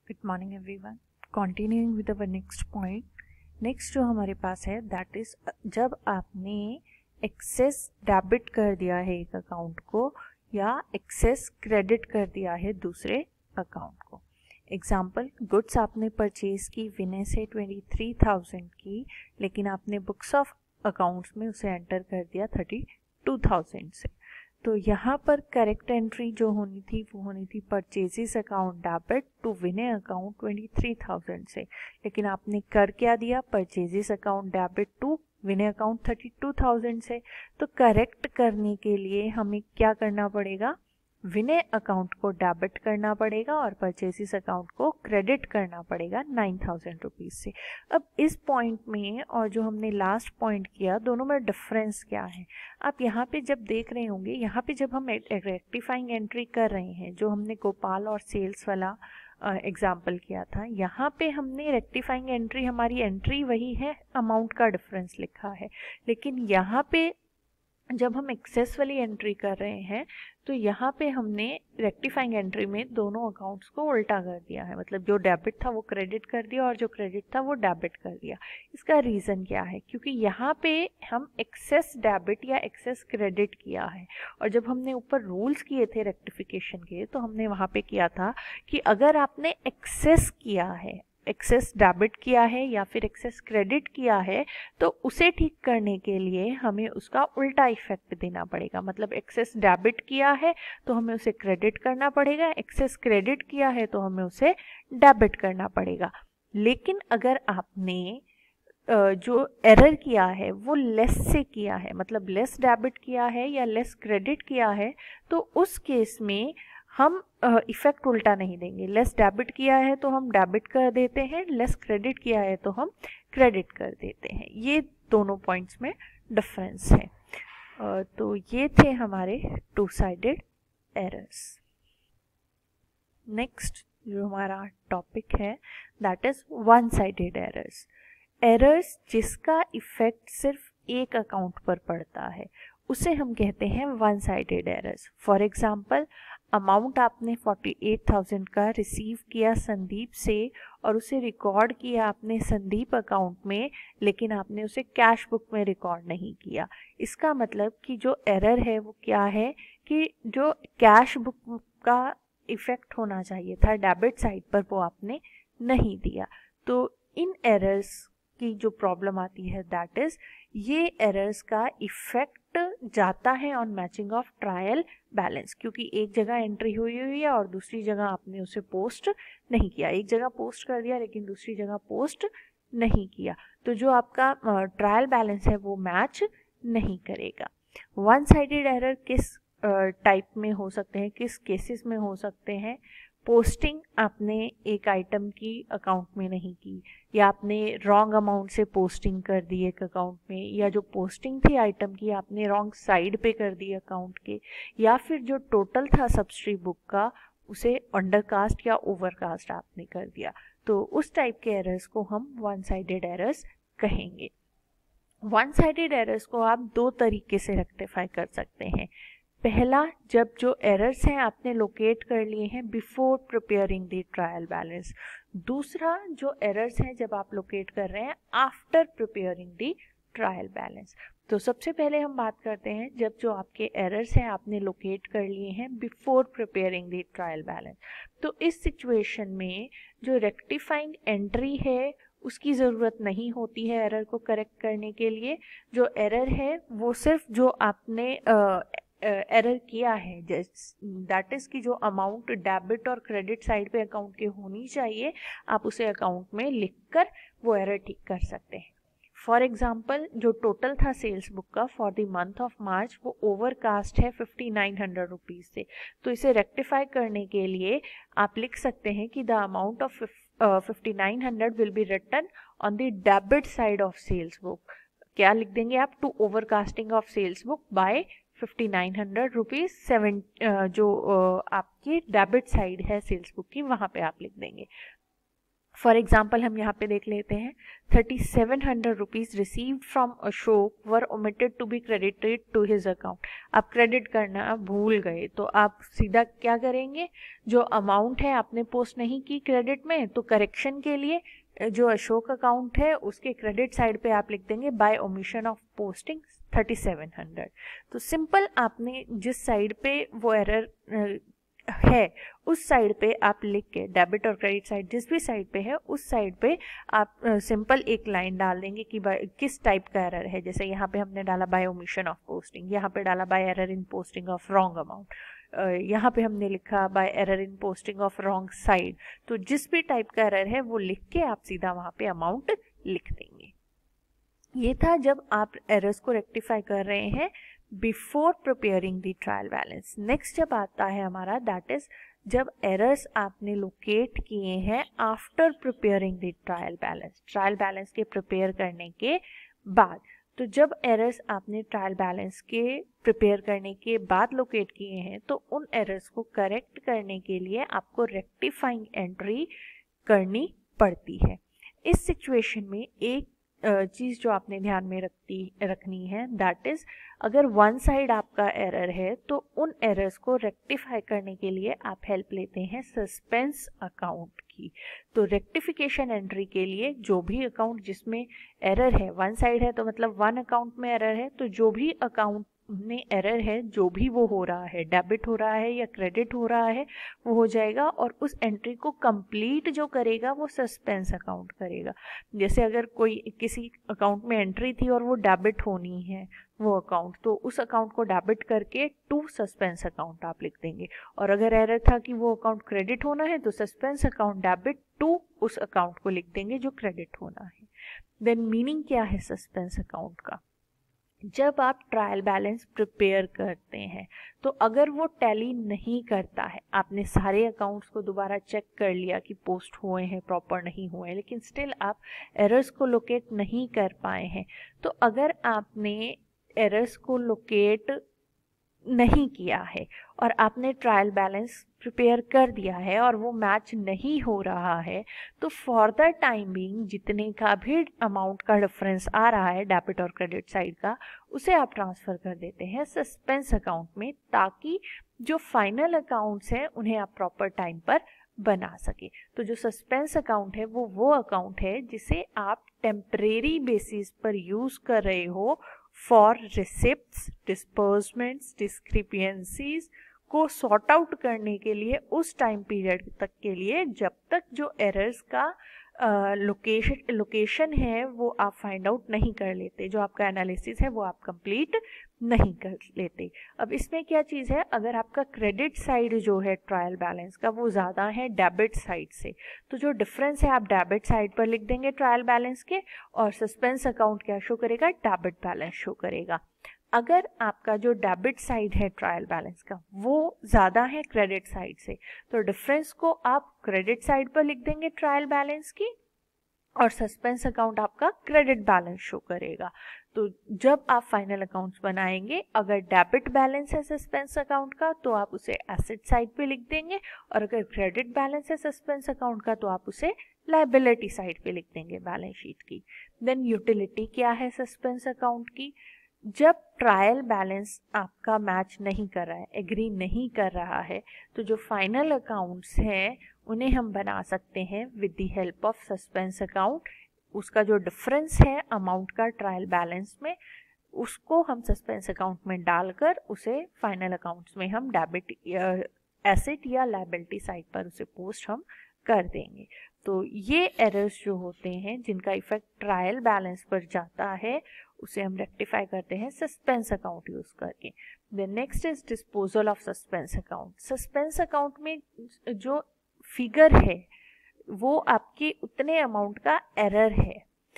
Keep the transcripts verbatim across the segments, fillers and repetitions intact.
Good morning everyone. Continuing with our next point, next जो हमारे पास है दैट इज जब आपने एक्सेस डेबिट कर दिया है एक अकाउंट को या एक्सेस क्रेडिट कर दिया है दूसरे अकाउंट को। एग्जाम्पल, गुड्स आपने परचेज की विनय से ट्वेंटी थ्री थाउजेंड की, लेकिन आपने बुक्स ऑफ अकाउंट्स में उसे एंटर कर दिया थर्टी टू थाउजेंड से। तो यहाँ पर करेक्ट एंट्री जो होनी थी वो होनी थी purchases account debit to Vinay account twenty three thousand से, लेकिन आपने कर क्या दिया, purchases account debit to Vinay account thirty two thousand से। तो करेक्ट करने के लिए हमें क्या करना पड़ेगा, विनय अकाउंट को डेबिट करना पड़ेगा और परचेजेस अकाउंट को क्रेडिट करना पड़ेगा नाइन थाउजेंड रुपीज से। अब इस पॉइंट में और जो हमने लास्ट पॉइंट किया, दोनों में डिफरेंस क्या है आप यहाँ पे जब देख रहे होंगे। यहाँ पे जब हम रेक्टिफाइंग एंट्री कर रहे हैं, जो हमने गोपाल और सेल्स वाला एग्जाम्पल uh, किया था, यहाँ पे हमने रेक्टिफाइंग एंट्री, हमारी एंट्री वही है, अमाउंट का डिफरेंस लिखा है। लेकिन यहाँ पे जब हम एक्सेस वाली एंट्री कर रहे हैं तो यहाँ पे हमने रेक्टिफाइंग एंट्री में दोनों अकाउंट्स को उल्टा कर दिया है, मतलब जो डेबिट था वो क्रेडिट कर दिया और जो क्रेडिट था वो डेबिट कर दिया। इसका रीज़न क्या है, क्योंकि यहाँ पे हम एक्सेस डेबिट या एक्सेस क्रेडिट किया है, और जब हमने ऊपर रूल्स किए थे रेक्टिफिकेशन के तो हमने वहाँ पे किया था कि अगर आपने एक्सेस किया है, एक्सेस डेबिट किया है या फिर एक्सेस क्रेडिट किया है, तो उसे ठीक करने के लिए हमें उसका उल्टा इफेक्ट देना पड़ेगा। मतलब एक्सेस डेबिट किया है तो हमें उसे क्रेडिट करना पड़ेगा, एक्सेस क्रेडिट किया है तो हमें उसे डेबिट करना पड़ेगा। लेकिन अगर आपने जो एरर किया है वो लेस से किया है, मतलब लेस डेबिट किया है या लेस क्रेडिट किया है, तो उस केस में हम इफेक्ट उल्टा नहीं देंगे। लेस डेबिट किया है तो हम डेबिट कर देते हैं, लेस क्रेडिट किया है तो हम क्रेडिट कर देते हैं। ये दोनों पॉइंट्स में डिफरेंस है। तो ये थे हमारे टू साइडेड एरर्स। नेक्स्ट जो हमारा टॉपिक है that is one sided errors. Errors जिसका इफेक्ट सिर्फ एक अकाउंट पर पड़ता है उसे हम कहते हैं one sided errors. For example, amount आपने फोर्टी एट थाउजेंड का रिसीव किया संदीप से और उसे रिकॉर्ड किया आपने संदीप अकाउंट में, लेकिन आपने उसे कैश बुक में रिकॉर्ड नहीं किया। इसका मतलब कि जो एरर है वो क्या है कि जो कैश बुक का इफेक्ट होना चाहिए था डेबिट साइड पर वो आपने नहीं दिया। तो इन एरर्स की जो प्रॉब्लम आती है दैट इज ये एरर्स का इफेक्ट जाता है on matching of trial balance, क्योंकि एक जगह एंट्री हुई हुई है और दूसरी जगह आपने उसे पोस्ट नहीं किया। एक जगह पोस्ट कर दिया लेकिन दूसरी जगह पोस्ट नहीं किया, तो जो आपका ट्रायल बैलेंस है वो मैच नहीं करेगा। वन साइडेड एरर किस टाइप uh, में हो सकते हैं, किस केसेस में हो सकते हैं? पोस्टिंग आपने एक आइटम की अकाउंट में नहीं की, या आपने रॉन्ग अमाउंट से पोस्टिंग कर दी एक अकाउंट में, या जो पोस्टिंग थी आइटम की आपने रॉन्ग साइड पे कर दी अकाउंट के, या फिर जो टोटल था सब्सिडी बुक का उसे अंडरकास्ट या ओवरकास्ट आपने कर दिया। तो उस टाइप के एरर्स को हम वन साइडेड एरर्स कहेंगे। वन साइडेड एरर्स को आप दो तरीके से रेक्टिफाई कर सकते हैं। पहला, जब जो एरर्स हैं आपने लोकेट कर लिए हैं before preparing the trial balance. दूसरा, जो एरर्स हैं जब आप लोकेट कर रहे हैं after preparing the trial balance. तो सबसे पहले हम बात करते हैं जब जो आपके एरर्स हैं आपने लोकेट कर लिए हैं before preparing the trial balance. तो इस सिचुएशन में जो रेक्टिफाइंग एंट्री है उसकी ज़रूरत नहीं होती है एरर को करेक्ट करने के लिए। जो एरर है वो सिर्फ जो आपने uh, एरर uh, किया है, दैट इज कि जो अमाउंट डेबिट और क्रेडिट साइड पे अकाउंट के होनी चाहिए आप उसे अकाउंट में लिखकर वो एरर ठीक कर सकते हैं। फॉर एग्जांपल, जो टोटल था सेल्स बुक का for the month of March वो ओवरकास्ट है फिफ्टी नाइन हंड्रेड रुपीज से। तो इसे रेक्टिफाई करने के लिए आप लिख सकते हैं कि the amount of fifty nine hundred will be written on the debit side of sales book. क्या लिख देंगे आप, to overcasting of sales book by fifty nine hundred rupees seven, जो uh, आपकी डेबिट साइड है सेल्स बुक की वहाँ पे आप लिख देंगे। फॉर एग्जाम्पल हम यहाँ पे देख लेते हैं, thirty seven hundred rupees received from Ashok were omitted to be credited to his account. आप क्रेडिट करना भूल गए तो आप सीधा क्या करेंगे, जो अमाउंट है आपने पोस्ट नहीं की क्रेडिट में, तो करेक्शन के लिए जो अशोक अकाउंट है उसके क्रेडिट साइड पे आप लिख देंगे by omission of posting thirty seven hundred. तो सिंपल आपने जिस साइड पे वो एरर है उस साइड पे आप लिख के, डेबिट और क्रेडिट साइड जिस भी साइड पे है उस साइड पे आप सिंपल एक लाइन डाल देंगे कि किस टाइप का एरर है। जैसे यहाँ पे हमने डाला बाय ओमिशन ऑफ पोस्टिंग, यहाँ पे डाला by error in posting of wrong amount, यहाँ पे हमने लिखा by error in posting of wrong side. तो जिस भी टाइप का एरर है वो लिख के आप सीधा वहाँ पे अमाउंट लिख देंगे। ये था जब आप एरर्स को रेक्टिफाई कर रहे हैं before preparing the trial balance. Next जब आता है हमारा, दैट इज जब एरर्स आपने लोकेट किए हैं after preparing the trial balance, trial balance के प्रिपेयर करने के बाद। तो जब एरर्स आपने ट्रायल बैलेंस के प्रिपेयर करने के बाद लोकेट किए हैं तो उन एरर्स को करेक्ट करने के लिए आपको रेक्टिफाइंग एंट्री करनी पड़ती है। इस सिचुएशन में एक चीज़ जो आपने ध्यान में रखती रखनी है, दैट इज़ अगर वन साइड आपका एरर है तो उन एरर्स को रेक्टिफाई करने के लिए आप हेल्प लेते हैं सस्पेंस अकाउंट की। तो रेक्टिफिकेशन एंट्री के लिए जो भी अकाउंट जिसमें एरर है, वन साइड है तो मतलब वन अकाउंट में एरर है, तो जो भी अकाउंट में एरर है, जो भी वो हो रहा है, डेबिट हो रहा है या क्रेडिट हो रहा है, वो हो जाएगा और उस एंट्री को कंप्लीट जो करेगा वो सस्पेंस अकाउंट करेगा। जैसे अगर कोई किसी अकाउंट में एंट्री थी और वो डेबिट होनी है वो अकाउंट, तो उस अकाउंट को डेबिट करके टू सस्पेंस अकाउंट आप लिख देंगे, और अगर एरर था कि वो अकाउंट क्रेडिट होना है तो सस्पेंस अकाउंट डेबिट टू उस अकाउंट को लिख देंगे जो क्रेडिट होना है। देन मीनिंग क्या है सस्पेंस अकाउंट का, जब आप ट्रायल बैलेंस प्रिपेयर करते हैं तो अगर वो टैली नहीं करता है, आपने सारे अकाउंट्स को दोबारा चेक कर लिया कि पोस्ट हुए हैं प्रॉपर नहीं हुए हैं, लेकिन स्टिल आप एरर्स को लोकेट नहीं कर पाए हैं, तो अगर आपने एरर्स को लोकेट नहीं किया है और आपने ट्रायल बैलेंस प्रिपेयर कर दिया है और वो मैच नहीं हो रहा है, तो फॉर द टाइम बीइंग जितने का भी अमाउंट का डिफरेंस आ रहा है डेबिट और क्रेडिट साइड का, उसे आप ट्रांसफ़र कर देते हैं सस्पेंस अकाउंट में, ताकि जो फाइनल अकाउंट्स हैं उन्हें आप प्रॉपर टाइम पर बना सके। तो जो सस्पेंस अकाउंट है वो वो अकाउंट है जिसे आप टेम्परेरी बेसिस पर यूज़ कर रहे हो फॉर रिसिप्ट्स, डिस्पर्समेंट्स, डिस्क्रिपेंसीज को सॉर्ट आउट करने के लिए उस टाइम पीरियड तक के लिए जब तक जो एरर्स का लोकेशन लोकेशन है वो आप फाइंड आउट नहीं कर लेते, जो आपका एनालिसिस है वो आप कंप्लीट नहीं कर लेते। अब इसमें क्या चीज़ है, अगर आपका क्रेडिट साइड जो है ट्रायल बैलेंस का वो ज़्यादा है डेबिट साइड से, तो जो डिफरेंस है आप डेबिट साइड पर लिख देंगे ट्रायल बैलेंस के, और सस्पेंस अकाउंट क्या शो करेगा, डेबिट बैलेंस शो करेगा। अगर आपका जो डेबिट साइड है ट्रायल बैलेंस का वो ज़्यादा है क्रेडिट साइड से, तो डिफरेंस को आप क्रेडिट साइड पर लिख देंगे ट्रायल बैलेंस की, और सस्पेंस अकाउंट आपका क्रेडिट बैलेंस शो करेगा। तो जब आप फाइनल अकाउंट्स बनाएंगे, अगर डेबिट बैलेंस है सस्पेंस अकाउंट का तो आप उसे एसेट साइड पे लिख देंगे, और अगर क्रेडिट बैलेंस है सस्पेंस अकाउंट का तो आप उसे लायबिलिटी साइड पे लिख देंगे बैलेंस शीट की। देन यूटिलिटी क्या है सस्पेंस अकाउंट की, जब ट्रायल बैलेंस आपका मैच नहीं कर रहा है, एग्री नहीं कर रहा है, तो जो फाइनल अकाउंट्स हैं उन्हें हम बना सकते हैं with the help of suspense account. उसका जो डिफरेंस है अमाउंट का ट्रायल बैलेंस में, उसको हम सस्पेंस अकाउंट में डालकर उसे फाइनल अकाउंट्स में हम डेबिट एसेट या लायबिलिटी साइड पर उसे पोस्ट हम कर देंगे। तो ये एरर्स जो होते हैं जिनका इफेक्ट ट्रायल बैलेंस पर जाता है उसे हम रेक्टिफाई करते हैं सस्पेंस अकाउंट यूज करके। Then next is disposal of suspense account. Suspense account में जो फिगर है वो आपके उतने अमाउंट का एरर है,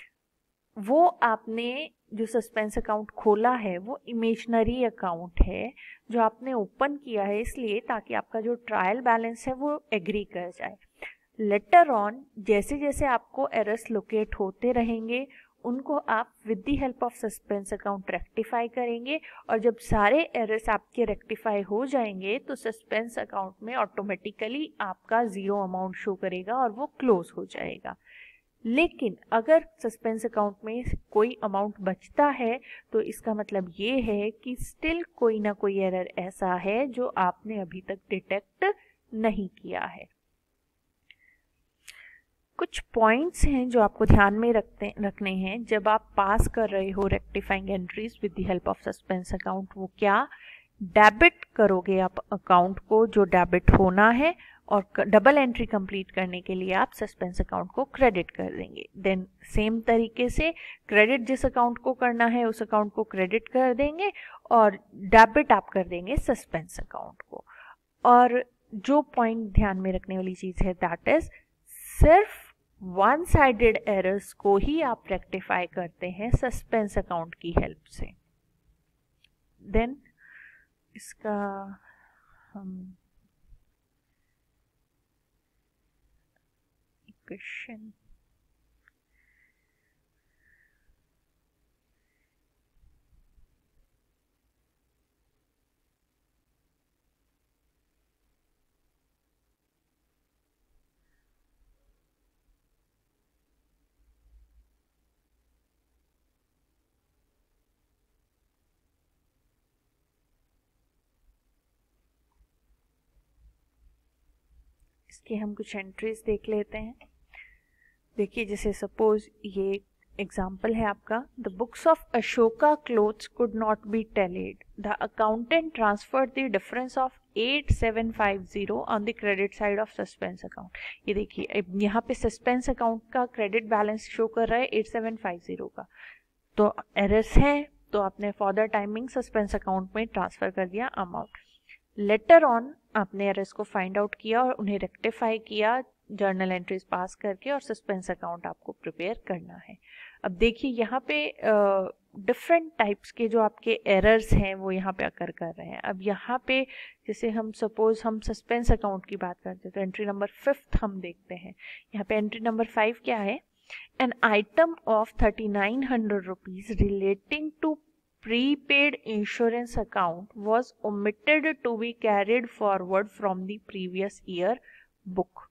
वो आपने जो सस्पेंस अकाउंट खोला है वो इमेजनरी अकाउंट है जो आपने ओपन किया है इसलिए ताकि आपका जो ट्रायल बैलेंस है वो एग्री कर जाए। लेटर ऑन जैसे जैसे आपको एरर्स लोकेट होते रहेंगे उनको आप with the help of suspense account rectify करेंगे, और जब सारे एरर्स आपके रेक्टिफाई हो जाएंगे तो सस्पेंस अकाउंट में ऑटोमेटिकली आपका ज़ीरो अमाउंट शो करेगा और वो क्लोज हो जाएगा। लेकिन अगर सस्पेंस अकाउंट में कोई अमाउंट बचता है तो इसका मतलब ये है कि स्टिल कोई ना कोई एरर ऐसा है जो आपने अभी तक डिटेक्ट नहीं किया है। कुछ पॉइंट्स हैं जो आपको ध्यान में रखते रखने हैं जब आप पास कर रहे हो rectifying entries with the help of suspense account. वो क्या? डेबिट करोगे आप अकाउंट को जो डेबिट होना है, और डबल एंट्री कंप्लीट करने के लिए आप सस्पेंस अकाउंट को क्रेडिट कर देंगे। देन सेम तरीके से क्रेडिट जिस अकाउंट को करना है उस अकाउंट को क्रेडिट कर देंगे, और डेबिट आप कर देंगे सस्पेंस अकाउंट को। और जो पॉइंट ध्यान में रखने वाली चीज़ है दैट इज सिर्फ वन साइडेड एरर्स को ही आप रेक्टिफाई करते हैं सस्पेंस अकाउंट की हेल्प से। देन इसका हम क्वेश्चन इसके हम कुछ एंट्रीज देख लेते हैं। देखिए, जैसे सपोज ये एग्जाम्पल है आपका, the books of Ashoka cloths could not be tallied, the accountant transferred the difference of eight seven five zero on the credit side of suspense account. ये देखिए यहाँ पे सस्पेंस अकाउंट का क्रेडिट बैलेंस शो कर रहा है एट सेवन फाइव जीरो का, तो एरर्स हैं तो आपने for the timing suspense account में ट्रांसफर कर दिया अमाउंट। लेटर ऑन आपने एरर्स को फाइंड आउट किया और उन्हें रेक्टिफाई किया जर्नल एंट्रीज पास करके, और सस्पेंस अकाउंट आपको प्रिपेयर करना है। अब देखिए यहाँ पे डिफरेंट uh, टाइप्स के जो आपके एरर्स हैं वो यहाँ पे अकर कर रहे हैं। अब यहाँ पे जैसे हम सपोज हम सस्पेंस अकाउंट की बात करते हैं तो एंट्री नंबर फिफ्थ हम देखते हैं। यहाँ पे एंट्री नंबर फाइव क्या है? An item of thirty nine hundred rupees relating to prepaid insurance account was omitted to be carried forward from the previous year book।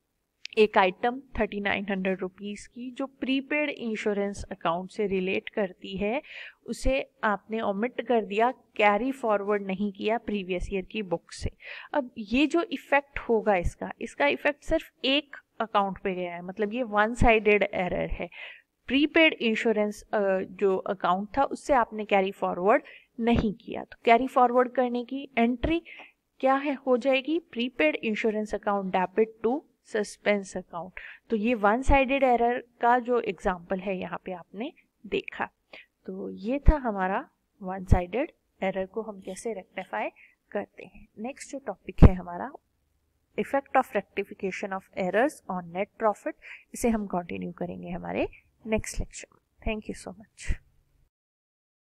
एक item thirty nine hundred rupees की जो prepaid insurance account से relate करती है उसे आपने omit कर दिया, कैरी फॉरवर्ड नहीं किया प्रीवियस ईयर की बुक से। अब ये जो इफेक्ट होगा इसका इसका इफेक्ट सिर्फ एक अकाउंट पे गया है, मतलब ये वन साइडेड एरर है। प्रीपेड इंश्योरेंस जो अकाउंट था उससे आपने कैरी फॉरवर्ड नहीं किया, तो कैरी फॉरवर्ड करने की एंट्री क्या है हो जाएगी? Prepaid insurance account debit to suspense account. तो ये वन साइडेड एरर का जो एग्जांपल है यहाँ पे आपने देखा। तो ये था हमारा वन साइडेड एरर को हम कैसे रेक्टिफाई करते हैं। नेक्स्ट जो टॉपिक है हमारा effect of rectification of errors on net profit, इसे हम कंटिन्यू करेंगे हमारे नेक्स्ट लेक्चर में। Thank you so much.